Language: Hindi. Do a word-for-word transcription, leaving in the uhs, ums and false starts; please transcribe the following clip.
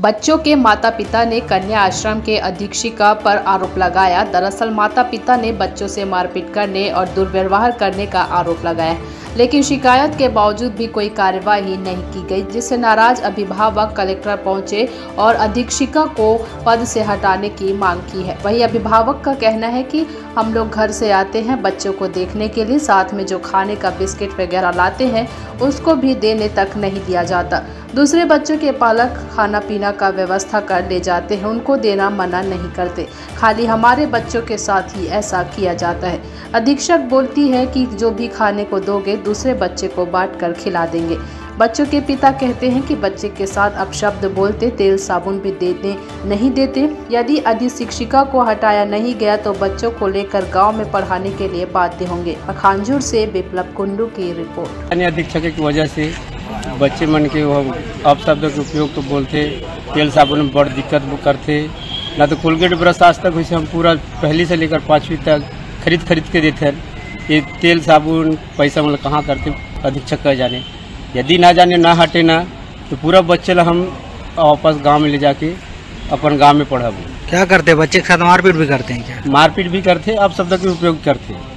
बच्चों के माता पिता ने कन्या आश्रम के अधीक्षिका पर आरोप लगाया। दरअसल माता पिता ने बच्चों से मारपीट करने और दुर्व्यवहार करने का आरोप लगाया, लेकिन शिकायत के बावजूद भी कोई कार्यवाही नहीं की गई, जिससे नाराज अभिभावक कलेक्टर पहुंचे और अधीक्षिका को पद से हटाने की मांग की है। वहीं अभिभावक का कहना है कि हम लोग घर से आते हैं बच्चों को देखने के लिए, साथ में जो खाने का बिस्किट वगैरह लाते हैं उसको भी देने तक नहीं दिया जाता। दूसरे बच्चों के पालक खाना पीना का व्यवस्था कर ले जाते हैं, उनको देना मना नहीं करते, खाली हमारे बच्चों के साथ ही ऐसा किया जाता है। अधीक्षक बोलती है कि जो भी खाने को दोगे दूसरे बच्चे को बांट कर खिला देंगे। बच्चों के पिता कहते हैं कि बच्चे के साथ अपशब्द बोलते, तेल साबुन भी देने नहीं देते। यदि अधिशिक्षिका को हटाया नहीं गया तो बच्चों को लेकर गांव में पढ़ाने के लिए बाध्य होंगे। अखांजूर से विप्लव कुंडू की रिपोर्ट। अधीक्षक की वजह से बच्चे मन के वो अपशब्द के उपयोग तो बोलते, तेल साबुन में बड़ दिक्कत करते, ना तो कोलगेट ब्रश आज तक वैसे हम पूरा पहली से लेकर पाँचवीं तक खरीद खरीद के देते हैं। ये तेल साबुन पैसा मतलब कहाँ करते अधीक्षक का जाने। यदि ना जाने ना हटे ना तो पूरा बच्चे ला हम वापस गांव में ले जाके अपन गांव में पढ़ाबो। क्या करते बच्चे के साथ मारपीट भी करते हैं क्या? मारपीट भी करते, अब शब्द के उपयोग करते।